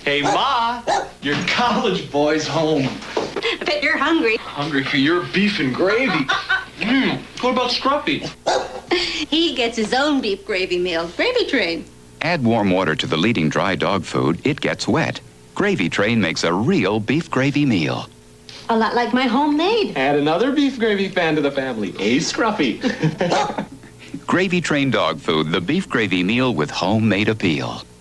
Hey, Ma, your college boy's home. I bet you're hungry. Hungry for your beef and gravy. What about Scruffy? He gets his own beef gravy meal. Gravy Train. Add warm water to the leading dry dog food, it gets wet. Gravy Train makes a real beef gravy meal. A lot like my homemade. Add another beef gravy fan to the family. Scruffy. Gravy Train dog food, the beef gravy meal with homemade appeal.